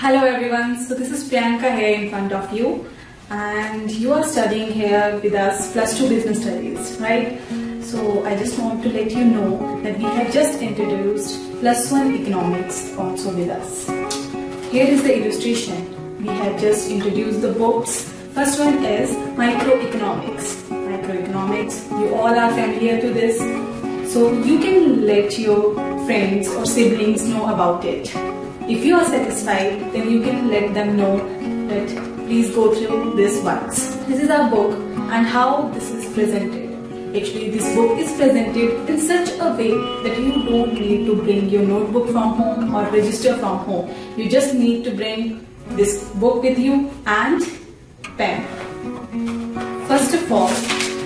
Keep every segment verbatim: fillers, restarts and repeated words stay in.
Hello everyone, so this is Priyanka here in front of you and you are studying here with us plus two business studies, right? So I just want to let you know that we have just introduced plus one economics also with us. Here is the illustration. We have just introduced the books. First one is microeconomics. Microeconomics, you all are familiar to this. So you can let your friends or siblings know about it. If you are satisfied, then you can let them know that please go through this once. This is our book and how this is presented. Actually, this book is presented in such a way that you don't need to bring your notebook from home or register from home. You just need to bring this book with you and pen. First of all,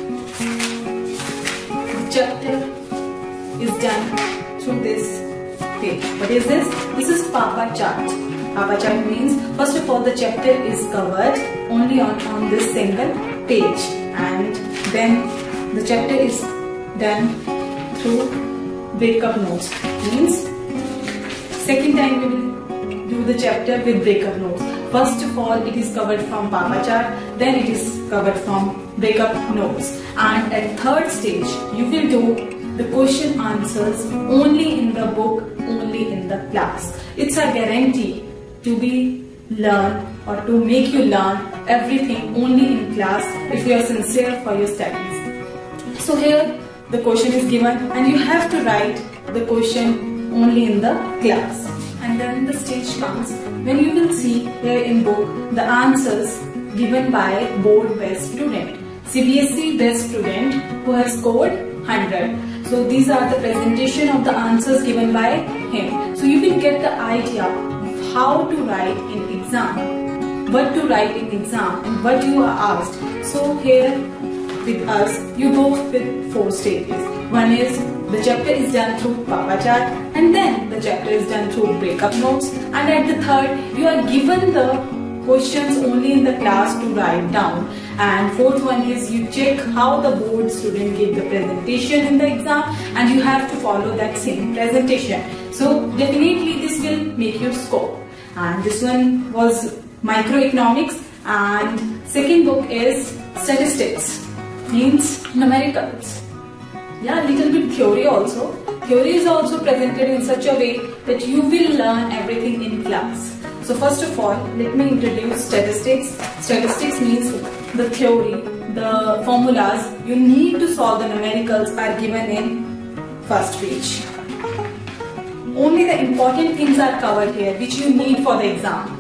the chapter is done through this page. What is this? This is Papa chart. Papa chart means first of all the chapter is covered only on, on this single page, and then the chapter is done through breakup notes. Means second time we will do the chapter with breakup notes. First of all it is covered from Papa chart, then it is covered from breakup notes, and at third stage you will do the question answers only in the book, only in the class. It's a guarantee to be learned or to make you learn everything only in class if you are sincere for your studies. So here the question is given and you have to write the question only in the class. And then the stage comes when you will see here in book the answers given by board best student, C B S E best student who has scored one hundred. So these are the presentation of the answers given by him. So you will get the idea of how to write in exam, what to write in exam and what you are asked. So here with us you go with four stages. One is the chapter is done through Papa chart, and then the chapter is done through breakup notes, and at the third you are given the questions only in the class to write down, and fourth one is you check how the board student gave the presentation in the exam and you have to follow that same presentation. So definitely this will make your score. And this one was microeconomics, and second book is statistics, means numericals. Yeah, little bit theory also. Theory is also presented in such a way that you will learn everything in class. So first of all, let me introduce statistics. Statistics means the theory, the formulas you need to solve the numericals are given in first page. Only the important things are covered here which you need for the exam.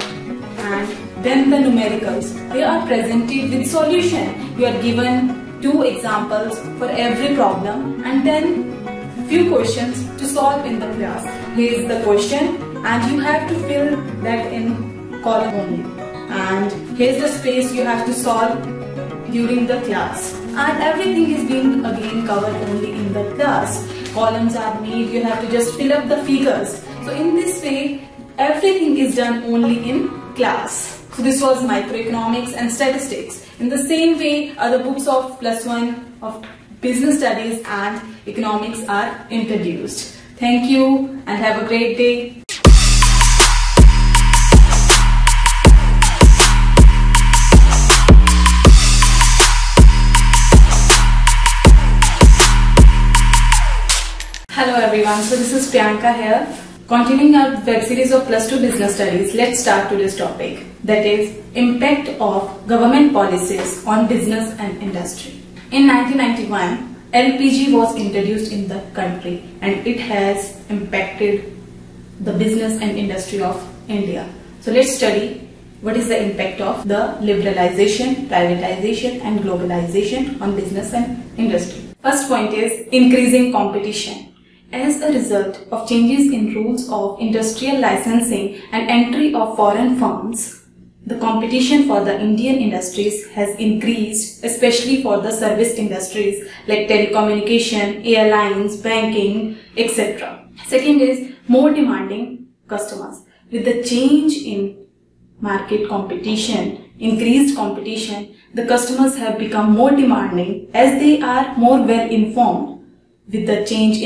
And then the numericals, they are presented with solution. You are given two examples for every problem and then few questions to solve in the class. Here is the question and you have to fill that in column only. And here's the space you have to solve during the class. And everything is being again covered only in the class. Columns are made, you have to just fill up the figures. So in this way, everything is done only in class. So this was microeconomics and statistics. In the same way, other books of plus one of business studies and economics are introduced. Thank you and have a great day. Hello everyone, so this is Priyanka here. Continuing our web series of plus two business studies, let's start today's topic, that is impact of government policies on business and industry. In nineteen ninety-one, L P G was introduced in the country and it has impacted the business and industry of India. So let's study what is the impact of the liberalization, privatization and globalization on business and industry. First point is increasing competition. As a result of changes in rules of industrial licensing and entry of foreign firms, the competition for the Indian industries has increased, especially for the service industries like telecommunication, airlines, banking, et cetera. Second is more demanding customers. With the change in market competition, increased competition, the customers have become more demanding as they are more well informed. With the change in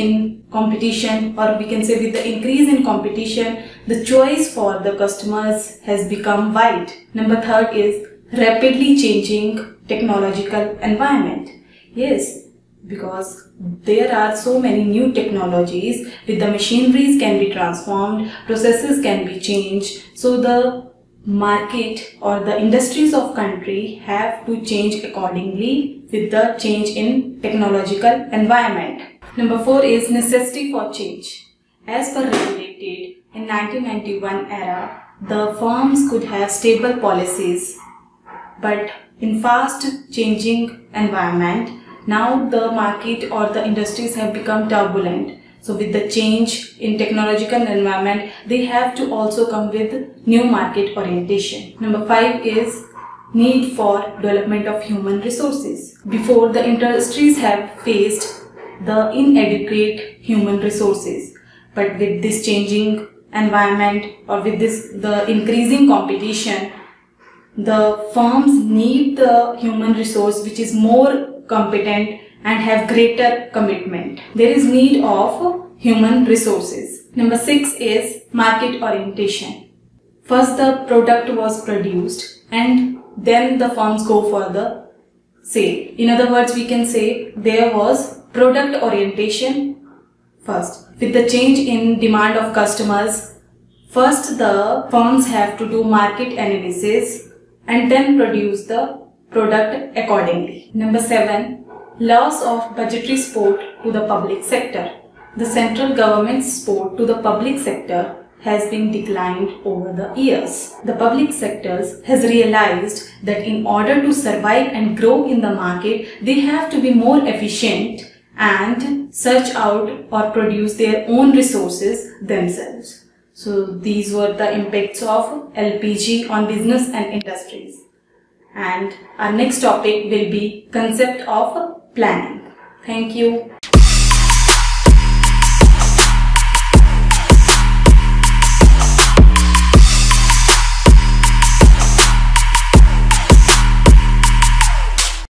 competition, or we can say with the increase in competition, the choice for the customers has become wide. Number third is rapidly changing technological environment. Yes, because there are so many new technologies, with the machineries can be transformed, processes can be changed, so the market or the industries of country have to change accordingly with the change in technological environment. Number four is necessity for change. As per regulated in nineteen ninety-one era, the firms could have stable policies, but in fast changing environment, now the market or the industries have become turbulent. So with the change in technological environment, they have to also come with new market orientation. Number five is need for development of human resources. Before, the industries have faced the inadequate human resources, but with this changing environment or with this the increasing competition, the firms need the human resource which is more competent and have greater commitment. There is need of human resources. Number six is market orientation. First the product was produced and then the firms go for the sale. In other words, we can say there was product orientation first. With the change in demand of customers, first the firms have to do market analysis and then produce the product accordingly. Number seven, loss of budgetary support to the public sector. The central government's support to the public sector has been declined over the years. The public sectors has realized that in order to survive and grow in the market, they have to be more efficient and search out or produce their own resources themselves. So these were the impacts of L P G on business and industries. And our next topic will be concept of planning. Thank you.